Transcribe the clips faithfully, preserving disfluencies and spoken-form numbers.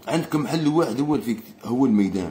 عندكم حل واحد هو هو الميدان.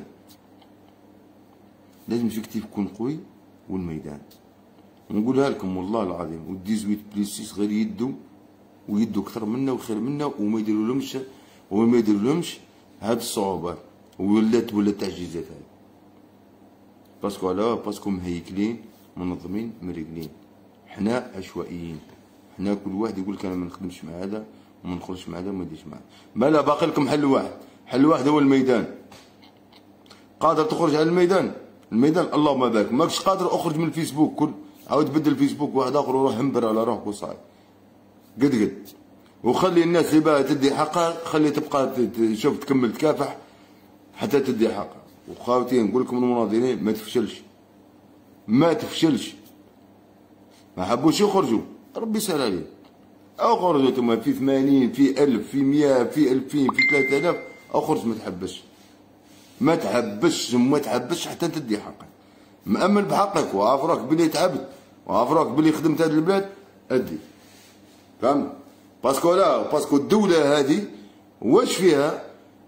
لازم الفيكتيف يكون قوي والميدان. ونقولها لكم والله العظيم، و ثمانية عشر بليس ستة غير يدو ويدو اكثر منا وخير منا، وما يديرولهمش وما يديرولهمش هاد الصعوبات ولات ولا التعجيزات هذه. باسكو علاه باسكو مهيكلين منظمين مريقلين. حنا عشوائيين، حنا كل واحد يقول لك انا ما نخدمش مع هذا وما ندخلش مع هذا وما نديرش مع هذا. مالا باقي لكم حل واحد، حل واحد هو الميدان. قادر تخرج على الميدان؟ الميدان اللهم بارك. ماكش قادر اخرج من الفيسبوك، كل عاود بدل الفيسبوك واحد اخر وروح همبر على روحك وصاي قد قد. وخلي الناس اللي باغا تدي حقها خلي تبقى تشوف تكمل تكافح حتى تدي حقها. وخاوتي نقول لكم المناضلين ما تفشلش، ما تفشلش. ما حبوش يخرجوا ربي يسهل عليه. او خرجوا انتم في ثمانين في ألف في مية في ألفين في ثلاثة آلاف، او خرج ما تحبش، ما تحبش وما تحبش حتى تدي حقك. مأمن بحقك وعارف راك بلي تعبت وعارف راك بلي خدمت هذه البلاد ادي. فهمت؟ باسكو لا باسكو الدولة هذه واش فيها؟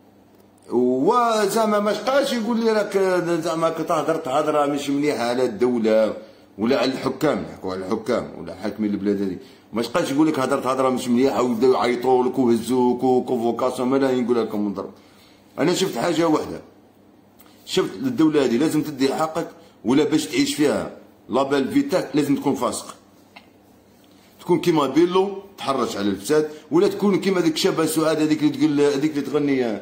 وزعما ما بقاش يقول لي راك زعما تهضر تهضره مش مليحه على الدوله ولا على الحكام، نحكوا على الحكام ولا حاكمين البلاد هذه. ما بقاش يقول لك هضرت هضره مش مليحه ويبداو يعيطوا لك ويهزوك وكونفوكاسيون. مالا نقول لكم من ضرب. انا شفت حاجه واحده، شفت الدوله هذه لازم تدي حقك، ولا باش تعيش فيها لابال فيتاك لازم تكون فاسق، تكون كيما بيلو تحرش على الفساد، ولا تكون كيما ديك شابه سعاد هذيك اللي تقول هذيك اللي تغني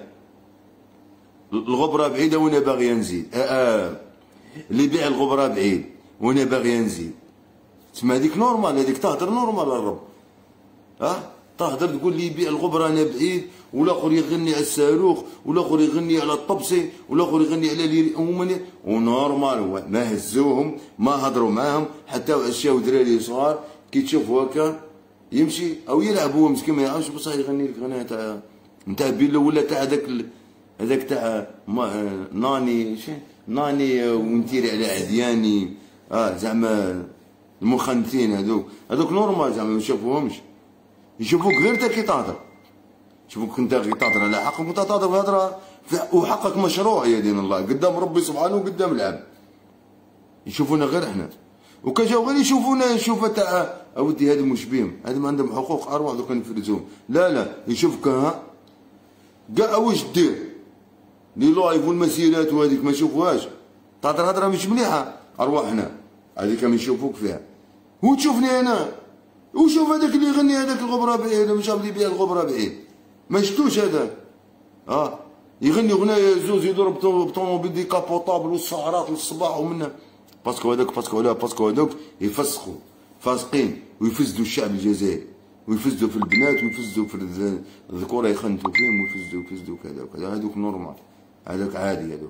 الغبره بعيده وانا باغي نزيد. آه آه اللي يبيع الغبره بعيد وانا باغي نزيد. تسمى هذيك نورمال، هذيك تهدر نورمال الرب. ها أه؟ تهدر تقول لي يبيع الغبره انا بعيد، والاخر يغني على الصاروخ، والاخر يغني على الطبسي، والاخر يغني على لي هما ونورمال. ما هزوهم ما هضروا معاهم حتى عشاو دراري صغار كي تشوفوا هكا يمشي او يلعب هو مسكين ما يعرفش بصح يغني لك غنايه تاع نتاع بيلو ولا تاع هذاك هذاك تاع ناني شي ناني ونتيري على عدياني. اه زعما المخنثين هذوك هذوك نورمال زعما ما يشوفوهمش، يشوفوك غير انت كي تهضر، يشوفوك انت كي تهضر على حقك وانت تهضر بهضره وحقك مشروع يا دين الله قدام ربي سبحانه وقدام العبد. يشوفونا غير احنا، وكجاو غير يشوفونا يشوفوا تاع اودي هذو مش بيهم، هذو ما عندهم حقوق ارواح دوك نفرزوهم. لا لا يشوفك ها كاع واش دير لي لايف والمسيرات وهذيك ما يشوفوهاش، تهضر هضره مش مليحه ارواحنا هذيك ما يشوفوك فيها. وتشوفني انا وشوف هذاك اللي يغني هذاك الغبره بعيد مش عارف اللي يبيع الغبره بعيد ما شفتوش هذاك. اه يغني اغنيه زوز يضرب بطوموبيل دي كابوطابل والسهرات للصباح ومنها. باسكو هذاك باسكو لا باسكو هذوك يفسخوا فاسقين ويفسدوا الشعب الجزائري ويفسدوا في البنات ويفسدوا في الذكوره يخنتوا فيهم ويفسدوا يفسدوا كذا وكذا. هذوك نورمال هذاك عادي هذوك.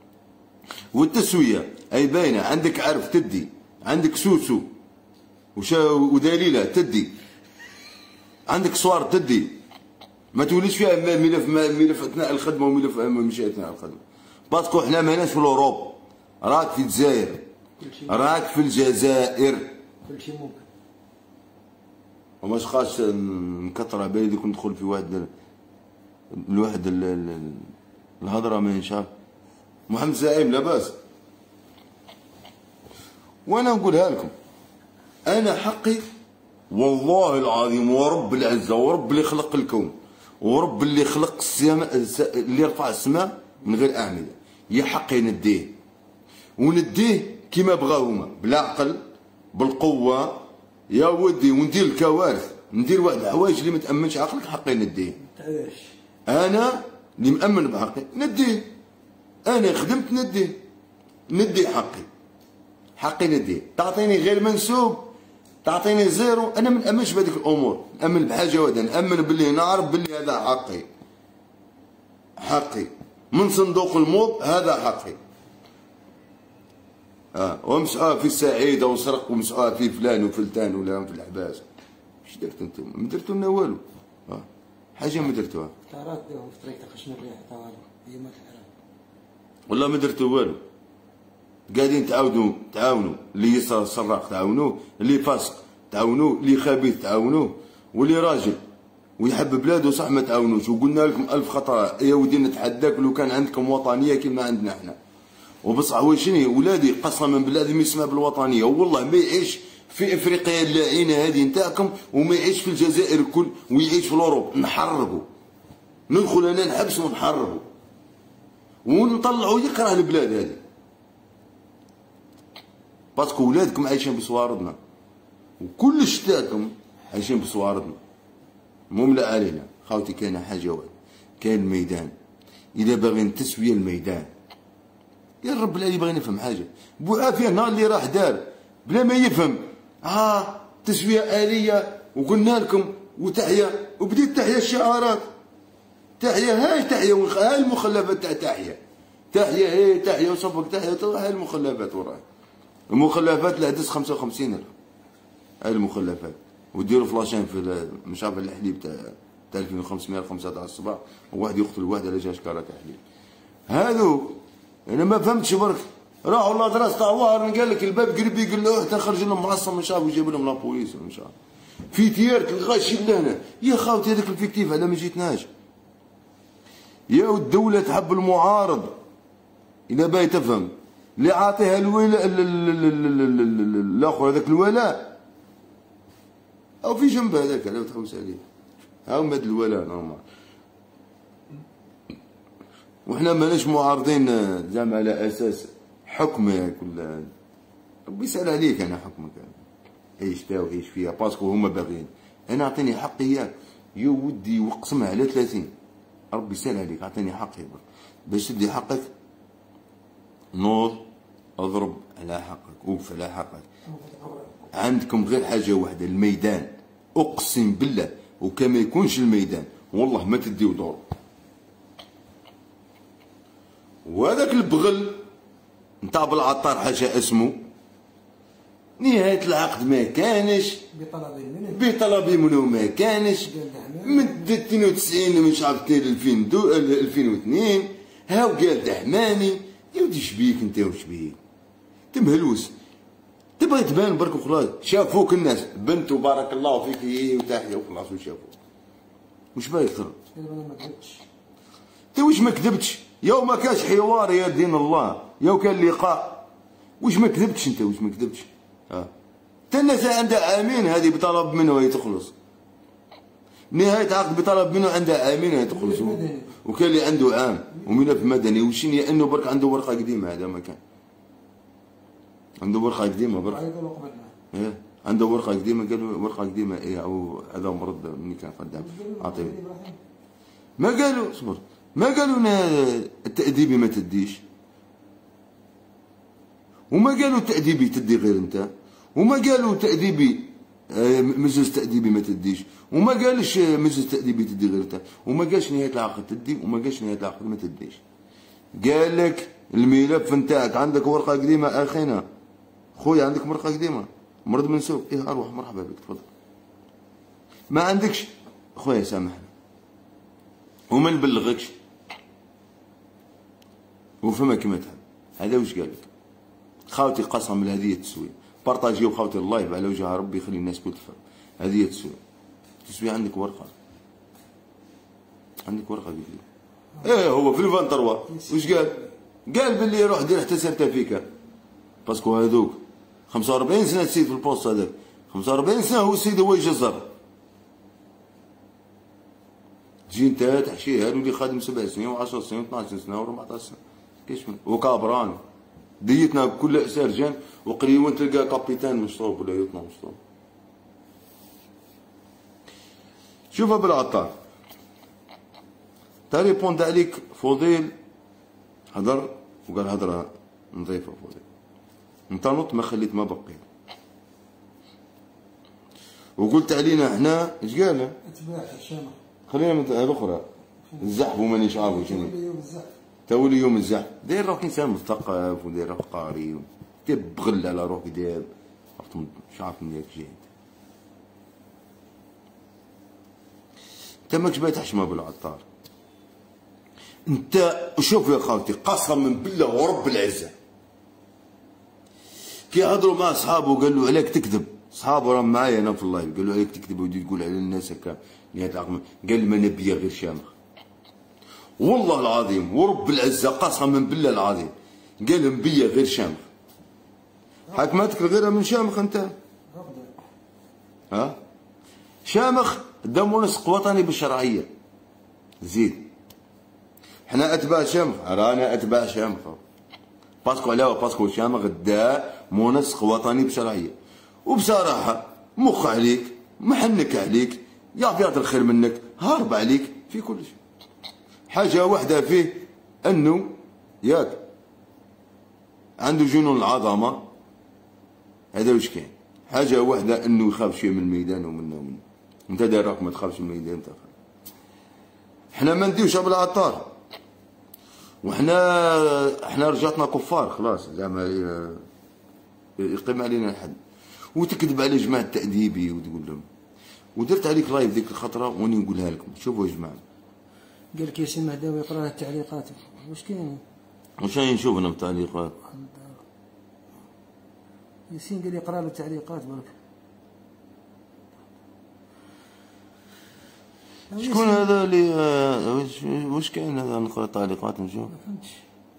والتسويه اي باينه، عندك عرف تدي، عندك سوسو وشا ودليله تدي، عندك صور تدي، ما توليش فيها ملف ملف اثناء الخدمه وملف مش اثناء الخدمه. باسكو حنا ماناش في الاوروب، راك في الجزائر، راك في الجزائر كل شيء ممكن. وماش خاص نكثر على بالي ندخل في واحد الواحد الهضره ما ينشاف. محمد زعيم لاباس، وانا نقولها لكم انا حقي والله العظيم ورب العزه ورب اللي خلق الكون ورب اللي خلق السماء اللي رفع السماء من غير اعمده، يا حقي نديه ونديه كيما بغاو هما بالعقل بالقوه يا ودي، وندير الكوارث ندير واحد الحوايج اللي ما تامنش عقلك حقي نديه. انا اللي مامن بحقي نديه، انا خدمت نديه ندي حقي حقي نديه. تعطيني غير منسوب تعطيني زيرو انا ما نامنش بهذيك الامور، نامن بحاجه واحده، نامن باللي نعرف باللي هذا حقي حقي من صندوق الموت هذا حقي. اه ومسعوها في السعيده وسرق ومسعوها في فلان وفلتان ولا في الحباس. اش درت انتم؟ ما درتوا لنا والو. اه حاجه ما درتوها. طارات داهم في طريقه خشن الريح تاع ايامات الحرام. والله ما درتوا والو. قاعدين تعاونوا تعاونوا اللي سراق تعاونوه، اللي فاسق تعاونوه، اللي خبيث تعاونوه، واللي راجل ويحب بلاده صح ما تعاونوش، وقلنا لكم ألف خطرة يا ودي نتحداك لو كان عندكم وطنية كيما عندنا احنا. وبصح هو شنو ولادي قسما بالله لازم يسمع بالوطنية، والله ما يعيش في افريقيا اللعينة هذه نتاعكم وما يعيش في الجزائر الكل ويعيش في الاوروب، نحرقوا ندخل انا نحبس ونحرقوا ونطلعوا يكره البلاد هذه، باسكو ولادكم عايشين بصواردنا وكل شتاكم عايشين بصواردنا. مملأ علينا خاوتي. كاين حاجه واحده، كاين الميدان. اذا باغيين تسويه الميدان يا رب العالي باغي نفهم حاجه. بوعافيه نهار اللي راح دار بلا ما يفهم ها آه تسويه آلية وقلنا لكم وتحية، وبديت تحية الشعارات، تحية هاي تحية هاي المخلفات تاع تحية تحية هاي تحية وصفك تحية هاي المخلفات وراي المخلفات لا تدز خمسة وخمسين ألف هاي المخلفات، وديروا فلاشين في مش عارف الحليب تاع تاع ألفين وخمسمية خمسة تاع الصباح وواحد يقتل واحد على جاش كارا تاع حليب. هذو انا ما فهمتش برك راحوا لا دراسة تاع واحد قال لك الباب قريب يقول له تخرج لهم معصم مش عارف ويجيب لهم لابوليس مش عارف في تيار الغاشي لهنا. يا خاوتي هذاك الفيكتيف على ما جيتناش. يا الدولة تحب المعارض إذا باغي تفهم اللي عاطيها الولاء الاخر هذاك الولاء او في جنب هذاك لو تحوس عليه هاو مد الولاء نورمال. وحنا ماناش معارضين زعما على اساس حكم كل ربي يسأل عليك. انا حكمك عيش فيها وعيش فيها باسكو هما باغيين. انا اعطيني حقي يا يا ودي وقسمها على ثلاثين ربي يسأل عليك اعطيني حقي باش تدي حقك. نوض اضرب على حقك اوف على حقك. عندكم غير حاجه واحده الميدان، اقسم بالله وكما يكونش الميدان والله ما تديو دور. وهذاك البغل نتاع بالعطار حاجه اسمه نهايه العقد ما كانش بطلبي منه بطلبي منه ما كانش من اثنين وتسعين مش عارف كاين ألفين واثنين هاو قال دحماني. يا ودي شبيك انت وشبيك تمهلوس تبغي تبان برك وخلاص. شافوك الناس بنت وبارك الله فيك ايه وتحيه وخلاص وشافوك. وش باغي ترد؟ انا ما كذبتش. انت واش ما كذبتش؟ يا ما كاش حوار يا دين الله يا كان لقاء. واش ما كذبتش انت واش ما كذبتش؟ ها حتى الناس عندها عامين هذه بطلب منه هي تخلص. نهاية عقد بطلب منه عندها عامين هي تخلص. وكان اللي عنده عام وملف مدني وشين لانه برك عنده ورقه قديمه. هذا ما كان عنده ورقه قديمه برك. ايه عنده ورقه قديمه قالوا ورقه قديمه ايه او هذا مرض مني كان خدام اعطيه. ما قالوا صبر ما قالوا التأديبي ما تديش وما قالوا التأديبي تدي غير انت وما قالوا تأديبي مجلس تأديبي ما تديش وما قالش مجلس تأديبي تدي غير انت وما قالش نهاية العقد تدي وما قالش نهاية العقد ما تديش. قال لك الملف نتاعك عندك ورقة قديمة اخينا خويا عندك ورقة قديمة مرض منسوب ايه اروح مرحبا بك تفضل. ما عندكش خويا سامحنا وما نبلغكش وفما كيما تحب. هذا واش قال لك خاوتي قسم بالهدية التسوية بارطاجيو خاوتي اللايف على وجه ربي يخلي الناس كل تفهم. هدية التسوية التسوية عندك ورقة عندك ورقة قديمة. ايه هو في الفانتروا واش قال؟ قال باللي روح دير حتى سيرتيفيكا باسكو هذوك خمسة وأربعين سنة السيد في البوست هذاك خمسة وأربعين سنة هو السيد هو يجزر. تجي انت تحشيه هذا اللي خادم سبع سنين وعشر سنين واثناش سنة وأربعطاش سنة كيش وكابران ديتنا كل سيرجان وقريبا تلقى كابيتان مشطوب ولا يطلع مشطوب. شوفها بالعطار تاري بوند عليك فضيل هضر وقال هضره نظيفه فضيل انت نط ما خليت ما بقيت وقلت علينا احنا ايش قال؟ اتباع الشامه خلينا من الاخرى الزحف ومانيش عارف شنو تولي يوم الزحف داير روحك انسان مثقف وداير روحك قاري تبغل على روحك داير عرفت مش عارف من ياك جاي انت ماكش باغي تحشمها بالعطار. انت شوف يا خالتي قسما بالله ورب العزه كي هضروا مع اصحابه قال له عليك تكذب صحابه راهم معايا انا في اللايف، قالوا عليك تكذب ودي تقول على الناس هكا نهاية العقل. قال ما نبيه غير شامخ، والله العظيم ورب العزه قسما بالله العظيم قال نبيه غير شامخ. حكمتك غيرها من شامخ انت؟ ها؟ شامخ دا منسق وطني بالشرعيه. زيد حنا اتباع شامخ، رانا اتباع شامخ باسكو علاوه باسكو شامخ دا منسق وطني بشرعيه. وبصراحه مخ عليك، محنك عليك، يعطي يعطي الخير منك، هارب عليك في كل شيء. حاجه واحده فيه انه ياك عنده جنون العظمه، هذا واش كاين. حاجه واحده انه يخاف شويه من الميدان ومنا ومنا. انت دايرك ما تخافش من الميدان تخاف. حنا ما نديوش بالعطار، وحنا حنا رجعتنا كفار خلاص، زعما يقيم علينا الحد. وتكذب على جماعه التأديبي وتقول لهم، ودرت عليك لايف ذيك الخطره واني نقولها لكم. شوفوا يا جماعه، قال لك ياسين مهداوي يقرا التعليقات، واش كاين؟ واش راني نشوف انا التعليقات؟ ياسين قال يقرا له التعليقات برك. شكون هذا اللي واش واش كاين هذا؟ نقرا التعليقات نشوف. ما فهمتش.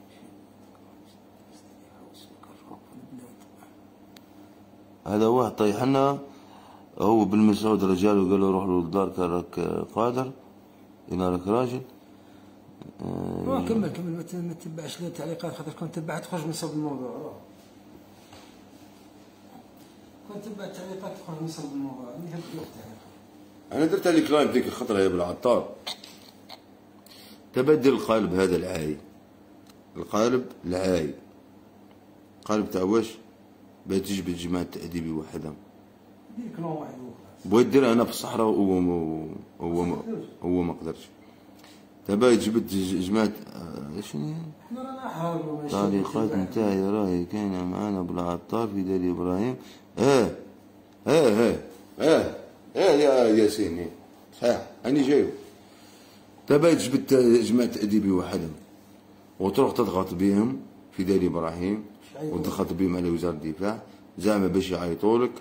هذا واحد طيح لنا هو بن مسعود رجال وقال له روح له لدارك راك قادر انا راك راجل. روح كمل كمل، ما تتبعش التعليقات خاطر كنت تبعت تخرج من صلب الموضوع. روح كنت تبع التعليقات تخرج من صلب الموضوع. انا درت عليك لايف ذيك الخطره يا بالعطار، تبدل القالب هذا العاي، القالب العاي قالب تاع واش؟ بغيت تجبد جماعه التأديبي وحدهم. دير كلون واحد بغيت دير انا في الصحراء وهو هو هو ما قدرش. تبا جبت جماعه شنو حنا رانا احرار. التعليقات نتاعي راهي كاينه معانا بالعطار في دار ابراهيم. اه اه اه اه اه يا ياسين صحيح راني جايو. تبا جبت جماعه التأديبي وحدهم وتروح تضغط بهم في دار ابراهيم ودخلت بهم على وزاره الدفاع زعما باش يعيطوا لك.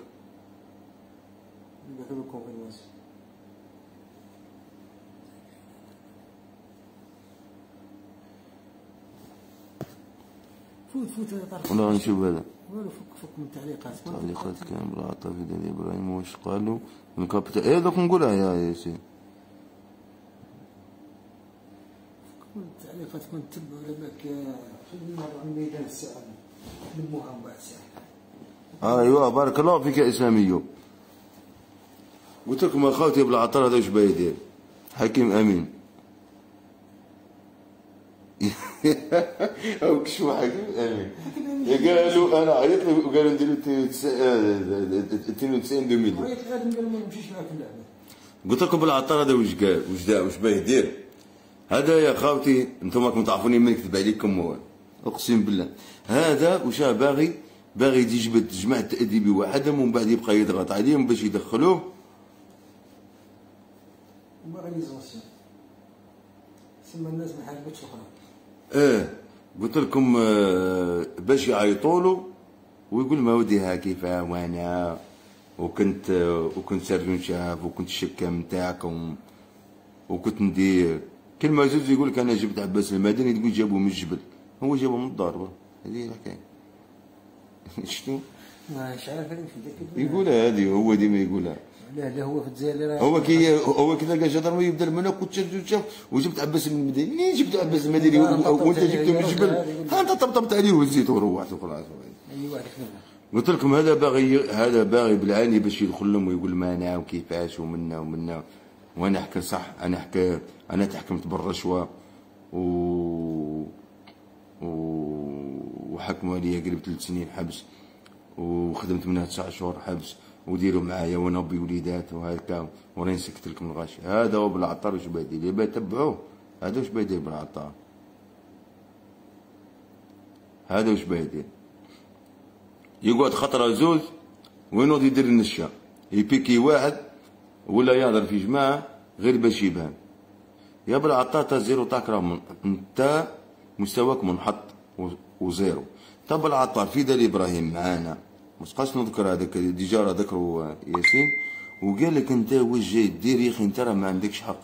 فوت فوت طرف. ولا نشوف هذا. والو فك فك من التعليقات. التعليقات كان بالعطاء في دار ابراهيم واش قالوا من كابتن. ايه دوك نقولها يا ياسين. التعليقات كنت تتبع ولا بالك في الميدان الساعه نموها من بعد ساعه. ايوا بارك الله فيك يا اسلاميو. قلت لكم اخوتي بالعطار هذا واش باغي يدير؟ حكيم امين. او كشفوا حكيم امين. قالوا انا عيطت له وقالوا نديروا اثنين وتسعين دو مليون. عيط غادي قال ما نمشيش معاك اللعبه. قلت لكم بالعطار هذا واش قال؟ واش دا واش باغي يدير؟ هذا يا خاوتي انتم راكم تعرفوني من يكذب عليكم هو اقسم بالله. هذا واش باغي؟ باغي يجبد جماعه التأديبي وحدهم ومن بعد يبقى يضغط عليهم باش يدخلوه. موراليزاسيون سما الناس ما حاربتش اخرى. اه قلت لكم آه باش يعيطوا له ويقول ما ودي ها كيفاه وانا وكنت آه وكنت سرجون شاف وكنت الشكام نتاعكم وكنت ندير كلمه زوج. يقول لك انا جبت عباس المدني تقول جابوه من الجبل، هو جابوه من الدار. هذه الحكايه. شنو؟ مش عارف انا في يقولها هذه هو ديما يقولها. لا لا هو في الجزائر هو كي هو كي لقى جدرمي يبدا من هناك وتشاف وجبت عباس المدني. منين جبت عباس المدني وانت جبته من الجبل؟ ها انت طبطبت عليه وهزيته وروحت وخلاص. اي واحد خدمه. قلت لكم هذا باغي هذا باغي بالعاني باش يدخل لهم ويقول ما انا وكيفاش ومنا ومنا. وانا احكي صح، انا احكي انا تحكمت بالرشوه و وحكموا عليا قريب ثلاث سنين حبس وخدمت منها تسع شهور حبس وديروا معايا وانا بوليدات وهكا وراني سكت لكم الغاشي. هذا هو بالعطار واش باغي يدير؟ اللي تبعوه هذا واش باغي يدير بالعطار. هذا واش باغي يدير؟ يقعد خطره زوز وينوض يدير النشا يبيكي واحد ولا يهضر في جماعه غير باش يبان. يا بالعطار تا زيرو تاعك راه انت مستواك منحط وزيرو. طب العطار في دار ابراهيم معانا ما تبقاش نذكر هذاك ديجا راه ذكروا ياسين، وقال لك انت واش جاي دير يا اخي انت راه ما عندكش حق.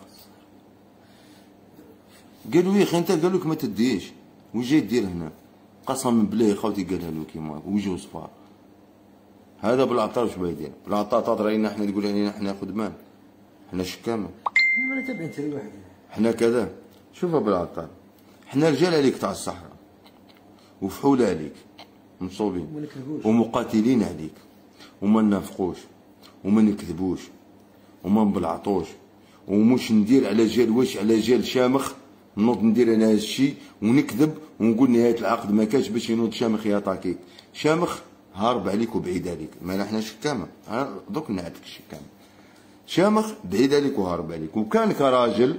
قالوا يا اخي انت، قالوا لك ما تديش، واش جاي دير هنا؟ قسما بالله يا خوتي قالها له كيما وجهه صفار. هذا بالعطار واش باغي يدير؟ بالعطار تهضر علينا حنا تقول علينا حنا خدمان، حنا شكامه، انا تابعين حتى واحد، حنا كذا. شوفها بالعطار، حنا رجال عليك تاع الصحراء وفحوله عليك مصوبين ومقاتلين عليك، وما نافقوش وما نكذبوش وما نبلعطوش، ومش ندير على جال واش على جال شامخ نوض ندير انا هذا الشيء ونكذب ونقول نهايه العقد ما كاش باش ينوض شامخ يطاكيك. شامخ هارب عليك وبعيد عليك، ما احنا شكامه، دوك نعطيك الشكامه. شامخ بعيد عليك وهارب عليك، وكان كراجل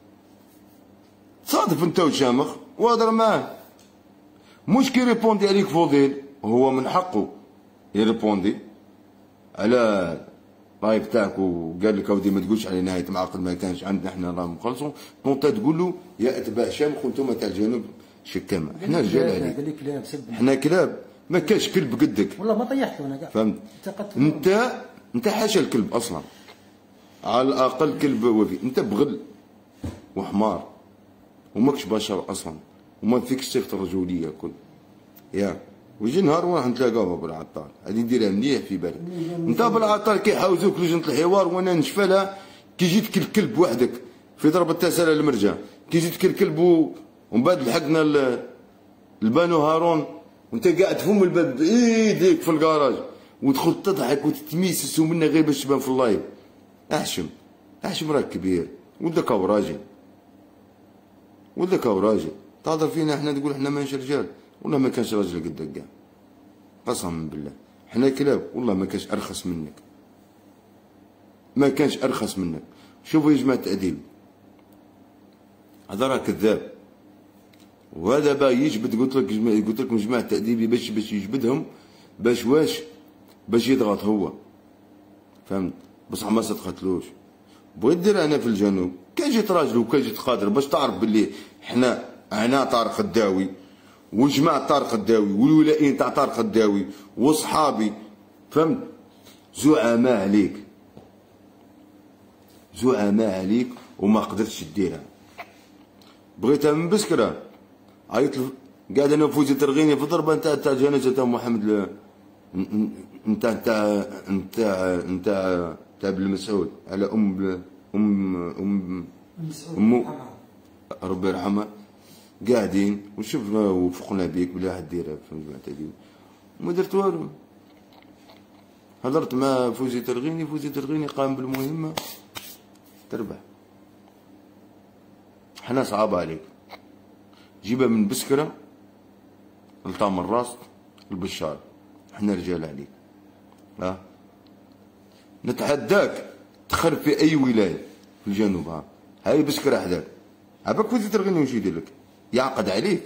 تصادف انت وشامخ وهضر معاه، مش كي ريبوندي عليك فضيل، هو من حقه يريبوندي على لايف تاعك وقال لك اودي ما تقولش على نهايه معقد ما كانش عندنا احنا راه مخلصوا، دونك تقول له يا اتباع شامخ وانتم تاع الجنوب شكامه، احنا رجال عليك، احنا كلاب، ما كاش كلب قدك والله ما طيحت انا كاع، فهمت؟ انت انت حاشا الكلب اصلا، على الاقل كلب وفي، انت بغل وحمار وماكش بشر اصلا، وما فيكش صفه الرجوليه كل يا ويجي نهار وراح نتلاقاو بالعطار، هذه ديرها مليح في بالك. انت بالعطار كيحاوزوك لجنه الحوار وانا نشفالها، كي جيتك الكلب وحدك في ضربه تسالة المرجع، كي جيتك الكلب ومن بعد لحقنا البانو هارون وانت قاعد تفهم الباب بايديك في الكراج وتدخل تضحك وتتميسس ومنا غير باش تبان في اللايف. احشم احشم، راك كبير ولدك او راجل، ولدك او راجل، تهضر فينا احنا تقول احنا ماناش رجال، والله ما كانش راجل قدك كاع، قسما بالله حنا كلاب، والله ما كانش ارخص منك، ما كانش ارخص منك. شوفوا يا جماعه التأديب، هذا راه كذاب، وهذا باغي يجبد، قلت لك قلت لكم جماعه التأديبي باش باش يجبدهم، باش واش باش يضغط هو، فهمت؟ بصح ما صدقتلوش. بغيت دير انا في الجنوب كان جيت راجل وكان جيت قادر باش تعرف باللي حنا هنا طارق الداوي وجماعة طارق الداوي والولائيين تاع طارق الداوي وصحابي، فهمت؟ زعماء عليك، زعماء عليك وما قدرتش ديرها. بغيتها من بسكره، عيط قاعد انا فوزي ترغيني في ضربه نتاع تاع جنازه تاع محمد نتاع نتاع نتاع نتاع تاع بن مسعود على ام ام ام ام ربي يرحمها، قاعدين وشفنا وفقنا بيك بلا حد ديرها في الجماعه تاعي وما درت والو. هضرت مع فوزي ترغيني، فوزي ترغيني قام بالمهمه تربح. حنا صعاب عليك، جيبها من بسكره لطام الراس البشار، حنا رجال عليك. ها نتحداك تخرب في اي ولايه في الجنوب، ها هاي بسكره حداك، عباك فوزي ترغيني واش يدير لك؟ يعقد عليك،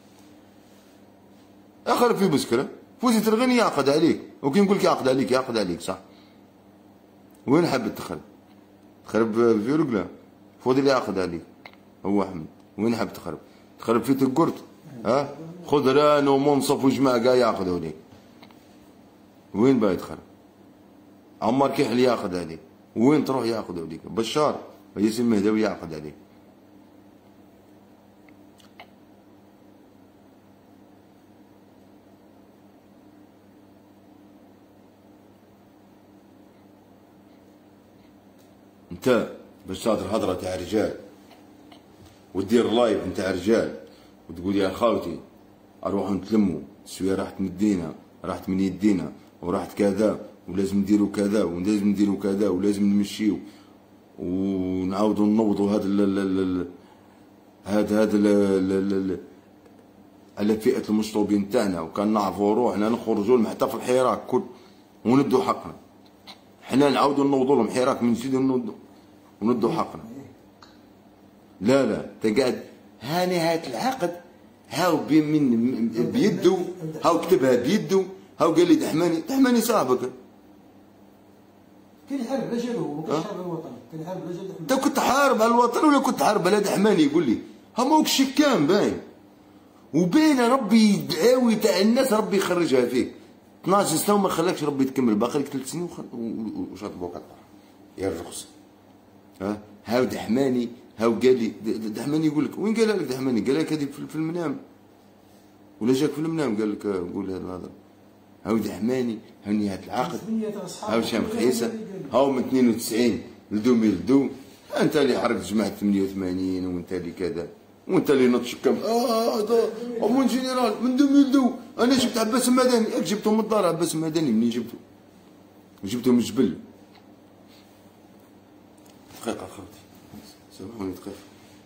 اخرب في بسكره، فوزي ترغيني يعقد عليك، وكي نقول لك يعقد عليك يعقد عليك صح. وين حبت تخرب؟ تخرب في رجله، فوزي اللي يعقد عليك هو احمد، وين حاب تخرب؟ تخرب في تقرت، ها خضران ومنصف وجماعه كاع يعقدوا عليك. وين باغي تخرب؟ عمر كيحل يعقد عليك، وين تروح يعقدوا عليك؟ بشار ياسين مهداوي يعقد عليك. انت باش تهضر هضره تاع رجال ودير لايف نتاع رجال وتقول يا خاوتي اروحوا نتلموا، السويه راحت من يدينا، راحت من يدينا وراحت كذا ولازم نديروا كذا ولازم نديروا كذا ولازم نمشيو ونعاودوا نوضوا هذا هذا هذا على فئه المشطوبين تاعنا، وكان نعرفوا روحنا نخرجوا لهم حتى في الحراك كل وندوا حقنا. حنا نعاودوا نوضوا لهم حراك من جديد وندوا حقنا. لا لا انت قاعد ها نهايه العقد، هاو من بيدو، هاو كتبها بيدو، هاو قال لي دحماني، دحماني صاحبك. كان يحارب على جالو، ما كانش حارب على الوطن، كان يحارب على جال دحماني. انت كنت حارب على الوطن ولا كنت حارب على دحماني؟ يقول لي ها ماوك شكام باين، وبين ربي يدعاوي تاع الناس ربي يخرجها فيك. اثناش سنه وما خلاكش ربي تكمل، باقي لك ثلاث سنين وشاطبوك على الطرح يا الرخص. ها هاو دحماني هاو قال لي دحماني يقول لك وين قالها لك دحماني؟ قال لك هذه في المنام ولا جاك في المنام قال لك قول هذا الهضره. هاو دحماني هاو نهاية العقد هاو شام خيسه هاو من اثنين وتسعين ل ألفين واثنين انت اللي حركت جماعه ثمانية وثمانين وانت اللي كذا وانت اللي نطش كم اه هذا مون جينيرال من ألفين واثنين. انا جبت عباس المدني ياك جبته من الدار عباس المدني منين جبته؟ جبته من الجبل. دقيقه خوتي سامحوني دقيقه.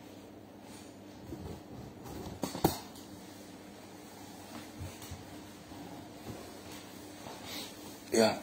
يا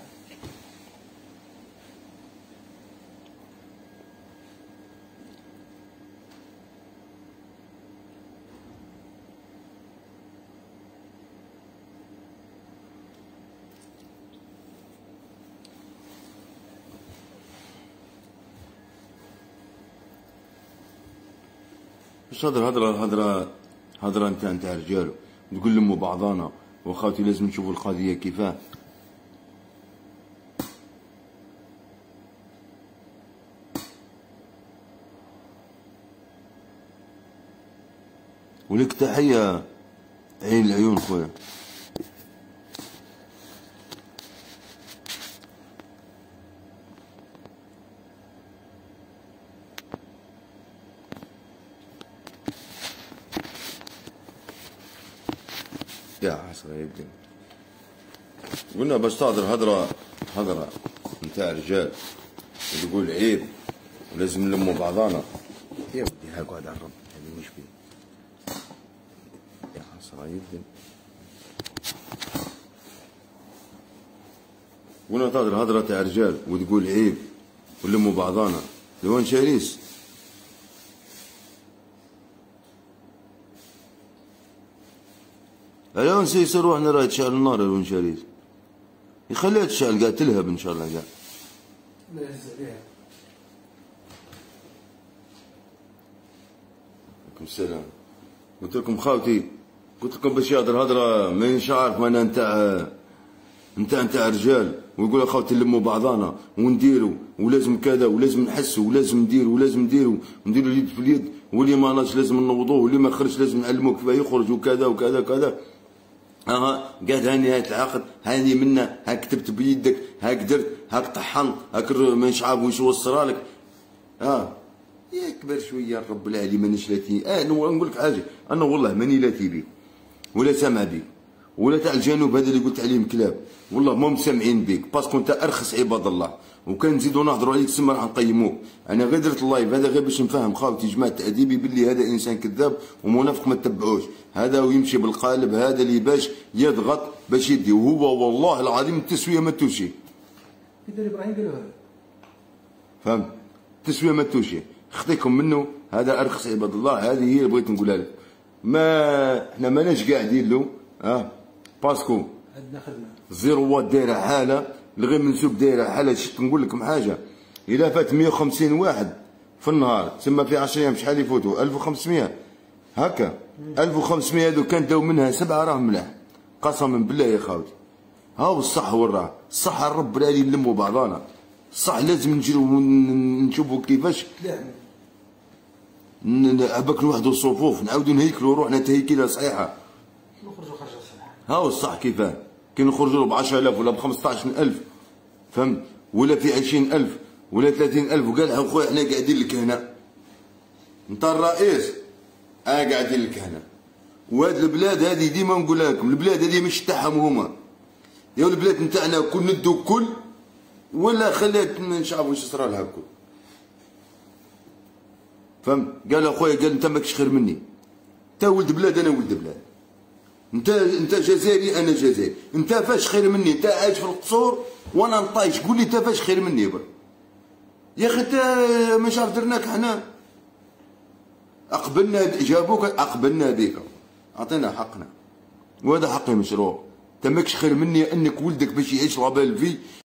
باش هضر هضره هضره هضره نتاع نتاع رجال تقول لموا بعضانا وخاوتي لازم نشوفوا القضيه كيفاه. ولك تحيه عين العيون خويا. يا حسرة يدي قلنا باش تهضر هضرة هضرة نتاع رجال وتقول عيب ولازم نلموا بعضانا. يا ودي ها قاعد على الرب هذه مش بيه. يا حسرة يدي قلنا تهضر هضرة تاع رجال وتقول عيب ونلموا بعضانا. لوين شاريس لا نسيس روحنا راه تشعل النار يا وين شاريس يخليها تشعل قاعد تلهب ان شاء الله قاعد. لا يهز عليها. عليكم السلام. قلت لكم خاوتي قلت لكم باش يهضر هضره مانيش عارف انا نتاع نتاع نتاع رجال ويقول يا خاوتي نلموا بعضانا ونديروا ولازم كذا ولازم نحسوا ولازم نديروا ولازم نديروا نديروا اليد في اليد واللي ما ناضش لازم نوضوه واللي ما خرج لازم نعلموه كيف يخرج وكذا وكذا كذا. ها قاعد ها نهاية العقد هاني منا ها كتبت بيدك ها قدرت هاك طحنت هاك مانيش عارف واش وصرها لك. ها يا كبر شويه رب العالمين مانيش لاتي. اه نقول لك حاجه انا والله ماني لاتي بيك ولا سامع بيك ولا تاع الجنوب هذا اللي قلت عليهم كلاب والله ما مسامعين بيك باسكو انت ارخص عباد الله وكان نزيدو نهضروا عليك تسمى راح نقيموك. انا غير درت اللايف هذا غير باش نفهم خاوتي جماعه تاديبي باللي هذا انسان كذاب ومنافق ما تتبعوش. هذا ويمشي بالقالب هذا اللي باش يضغط باش يدي وهو والله العظيم التسويه ما توشي. كي ابراهيم قالوا هذا فهمت التسويه ما توشي خطيكم منه. هذا ارخص عباد الله هذه هي اللي بغيت نقولها لك. ما احنا ماناش قاعدين له اه باسكو عندنا خدمه زيروات دايره حاله الغير منسوب دايره حاله. شفت نقول لكم حاجه اذا فات مية وخمسين واحد في النهار تسمى في عشرة ايام شحال يفوتوا ألف وخمسمية هكا. ألف وخمسمية هذو كان داو منها سبعه راهم ملاح قسما بالله يا خاوتي. هاو الصح والراه الصح رب العالمين نلموا بعضانا. صح لازم نجرو نشوفوا كيفاش عباك نوحدوا الصفوف نعاودوا نهيكلوا روحنا تهيكله صحيحه. نخرجوا خرجه صحيحه. هاو الصح كيفاه كي نخرجوا ب عشرة آلاف ولا ب خمسطاش ألف فهمت ولا في عشرين ألف ولا ثلاثين ألف وقال خويا احنا قاعدين لك هنا انت الرئيس اه قاعدين لك هنا. وهاد البلاد هذه ديما نقول لكم البلاد هذه مش تاعهم هما يا البلاد نتاعنا كل ندو كل ولا خليت نشعب واش صرا لها الكل فهمت. قال اخويا قال انت ماكش خير مني انت ولد بلاد انا ولد بلاد انت انت جزائري انا جزائري انت فاش خير مني انت عايش في القصور وانا نطايش قول لي انت فاش خير مني بر يا اخي انت مش عارف درناك حنا اقبلنا جابوك اقبلنا بك اعطينا حقنا وهذا حقي مشروع. انت ماكش خير مني انك ولدك باش يعيش لابال في